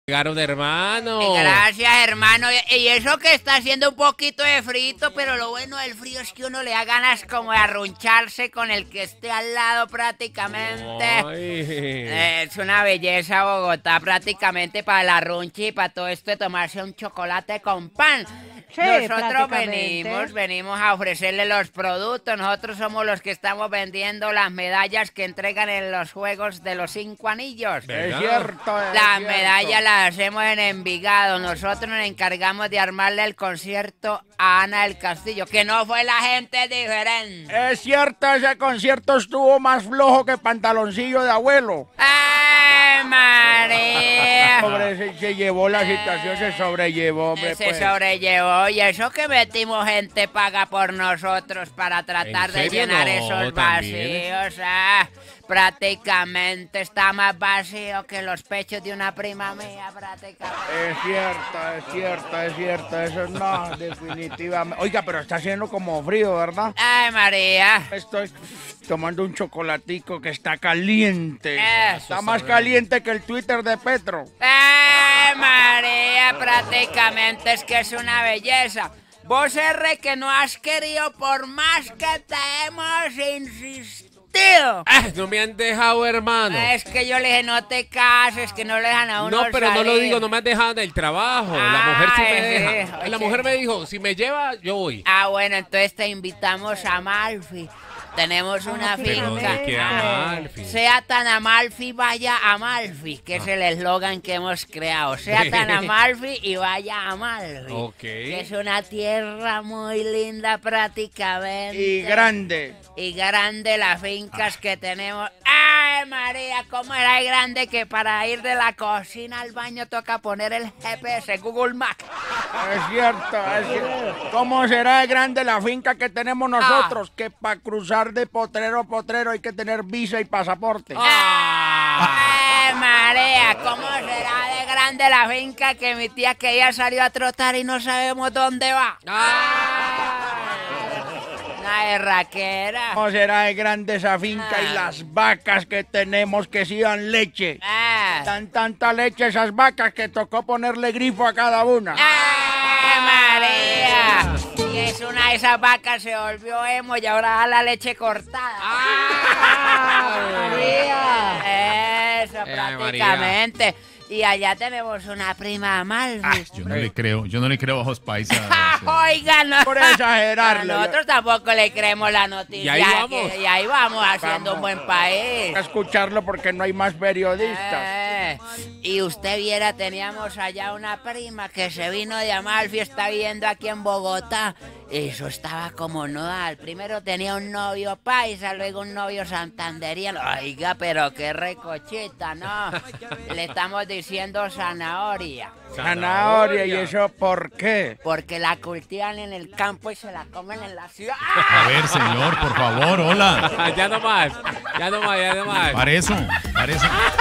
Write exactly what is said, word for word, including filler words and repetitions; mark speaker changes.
Speaker 1: Llegaron, hermano.
Speaker 2: Gracias, hermano. Y eso que está haciendo un poquito de frito, pero lo bueno del frío es que uno le da ganas como de arruncharse con el que esté al lado prácticamente. Eh, es una belleza Bogotá prácticamente para el arrunche y para todo esto de tomarse un chocolate con pan.
Speaker 3: Sí,
Speaker 2: Nosotros venimos, venimos a ofrecerle los productos. Nosotros somos los que estamos vendiendo las medallas que entregan en los Juegos de los Cinco Anillos.
Speaker 4: Es cierto, es
Speaker 2: Las
Speaker 4: cierto.
Speaker 2: medallas las hacemos en Envigado. Nosotros nos encargamos de armarle el concierto a Ana del Castillo, que no fue la gente diferente.
Speaker 4: Es cierto, ese concierto estuvo más flojo que pantaloncillo de abuelo.
Speaker 2: ¡Ay, María!
Speaker 4: Sobre, se, se llevó la situación, se sobrellevó, hombre,
Speaker 2: Se
Speaker 4: pues.
Speaker 2: sobrellevó, y eso que metimos gente paga por nosotros para tratar de
Speaker 1: serio?
Speaker 2: llenar
Speaker 1: No,
Speaker 2: esos
Speaker 1: también.
Speaker 2: vacíos. Ah, prácticamente está más vacío que los pechos de una prima mía, prácticamente.
Speaker 4: Es cierto, es cierto, es cierto, eso no, definitivamente. Oiga, pero está haciendo como frío, ¿verdad?
Speaker 2: Ay, María.
Speaker 4: Estoy tomando un chocolatico que está caliente.
Speaker 2: Eso,
Speaker 4: Está más caliente que el Twitter de Petro.
Speaker 2: Ay, María, prácticamente es que es una belleza. Vos, R, que no has querido por más que te hemos insistido.
Speaker 1: Ah, no me han dejado, hermano.
Speaker 2: Es que yo le dije, no te cases, que no le dejan a uno
Speaker 1: No, pero no lo
Speaker 2: salir.
Speaker 1: digo, no me han dejado en el trabajo. La mujer sí me
Speaker 2: Ay,
Speaker 1: deja.
Speaker 2: sí,
Speaker 1: La
Speaker 2: oye.
Speaker 1: mujer me dijo, si me lleva, yo voy.
Speaker 2: Ah, bueno, entonces te invitamos a Amalfi. Tenemos una
Speaker 3: pero
Speaker 1: Pero
Speaker 2: finca.
Speaker 1: ¿dónde queda Amalfi?
Speaker 2: Sea tan Amalfi, vaya a Amalfi, que es el eslogan que hemos creado. Sea tan Amalfi y vaya a Amalfi.
Speaker 1: Ok.
Speaker 2: Que es una tierra muy linda prácticamente.
Speaker 4: Y grande.
Speaker 2: Y grande las fincas que tenemos. ¡Ay, María! ¿Cómo era de grande que para ir de la cocina al baño toca poner el G P S, Google Maps?
Speaker 4: Es cierto, es cierto. ¿Cómo será de grande la finca que tenemos nosotros? Que para cruzar de potrero a potrero hay que tener visa y pasaporte.
Speaker 2: ¡Ay, María! ¿Cómo será de grande la finca que mi tía que ya salió a trotar y no sabemos dónde va? Una berraquera.
Speaker 4: ¿Cómo será de grande esa finca
Speaker 2: Ah.
Speaker 4: y las vacas que tenemos que sí dan leche?
Speaker 2: Ah.
Speaker 4: Dan tanta leche esas vacas que tocó ponerle grifo a cada una.
Speaker 2: ¡Ay, María! Y es una de esas vacas se volvió emo y ahora da la leche cortada.
Speaker 3: María.
Speaker 2: Eso,
Speaker 1: Eh,
Speaker 2: prácticamente. Y allá tenemos una prima Amalfi.
Speaker 5: Yo no le creo, yo no le creo a Ojos Paisa.
Speaker 2: Oiga, no.
Speaker 4: Por exagerarlo.
Speaker 2: A nosotros tampoco le creemos la noticia.
Speaker 1: Y ahí vamos.
Speaker 2: que- y ahí vamos haciendo un buen país.
Speaker 4: A escucharlo porque no hay más periodistas.
Speaker 2: Eh, y usted viera, teníamos allá una prima que se vino de Amalfi, está viviendo aquí en Bogotá. Eso estaba como nodal. Primero tenía un novio paisa, luego un novio santanderiano. Oiga, pero qué recochita, ¿no? Le estamos diciendo zanahoria.
Speaker 4: Zanahoria, ¿y eso por qué?
Speaker 2: Porque la cultivan en el campo y se la comen en la ciudad.
Speaker 5: A ver, señor, por favor, hola.
Speaker 1: Ah, ya no más, ya no más, ya no más.
Speaker 5: Para eso, para eso.